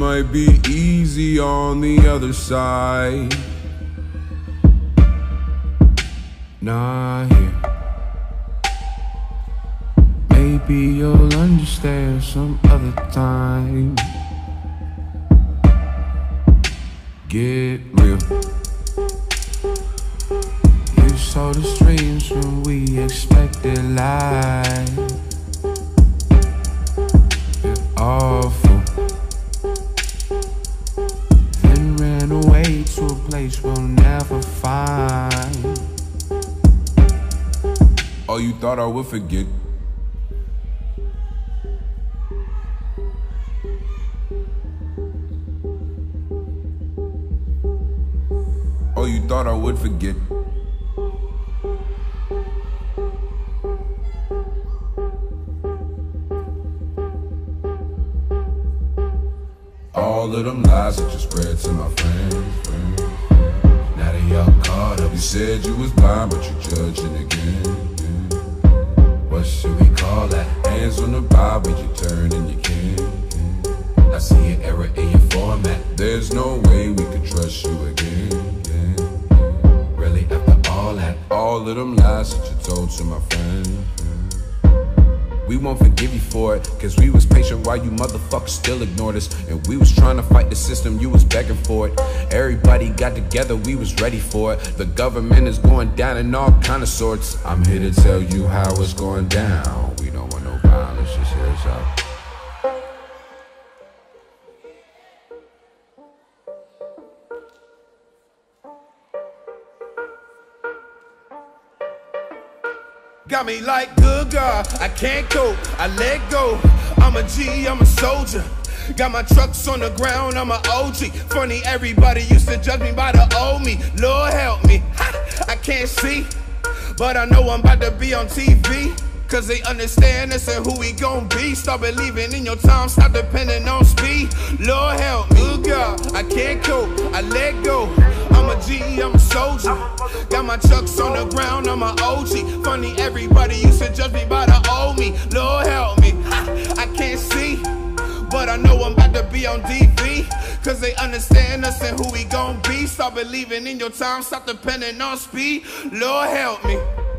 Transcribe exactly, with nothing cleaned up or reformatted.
might be easy on the other side. Not here. Maybe you'll understand some other time. Get real. You saw the streams when we expected life. You're awful. Then ran away to a place we'll never find. Oh, you thought I would forget? Oh, you thought I would forget? All of them lies that you spread to my friends, friends. Now they all caught up. You said you was blind, but you judging again. What should we call that? Hands on the Bible, you turn and you can. I see an error in your format. There's no way we could trust you again. Really, after all that, all of them lies that you told to my friend. We won't forgive you for it, cause we was patient while you motherfuckers still ignored us. And we was trying to fight the system, you was begging for it. Everybody got together, we was ready for it. The government is going down in all kind of sorts. I'm here to tell you how it's going down. We don't want no violence, just heads up. Got me like good God, I can't cope, I let go. I'm a G, I'm a soldier. Got my trucks on the ground, I'm a O G. Funny, everybody used to judge me by the old me. Lord help me, ha, I can't see, but I know I'm about to be on T V. Cause they understand us and who we gon' be. Start believing in your time, stop depending on speed. Lord help me, good God, I can't cope, I let go. I'm a G, I'm a soldier. Got my chucks on the ground, I'm a O G. Funny, everybody used to judge me by the old me. Lord help me, ha, I can't see, but I know I'm about to be on D V. Cause they understand us and who we gon' be. Start believing in your time, stop depending on speed. Lord help me.